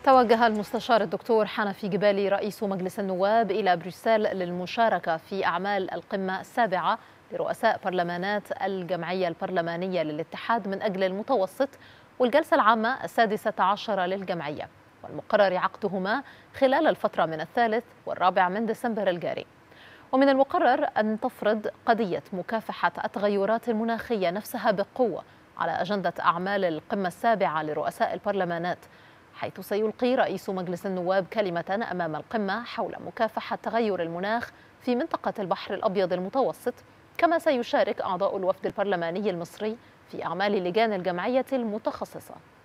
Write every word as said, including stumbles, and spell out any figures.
توجه المستشار الدكتور حنفي جبالي رئيس مجلس النواب إلى بروكسل للمشاركة في أعمال القمة السابعة لرؤساء برلمانات الجمعية البرلمانية للاتحاد من أجل المتوسط والجلسة العامة السادسة عشر للجمعية، والمقرر عقدهما خلال الفترة من الثالث والرابع من ديسمبر الجاري. ومن المقرر أن تفرض قضية مكافحة التغيرات المناخية نفسها بقوة على أجندة أعمال القمة السابعة لرؤساء البرلمانات، حيث سيلقي رئيس مجلس النواب كلمة أمام القمة حول مكافحة تغير المناخ في منطقة البحر الأبيض المتوسط، كما سيشارك أعضاء الوفد البرلماني المصري في أعمال لجان الجمعية المتخصصة.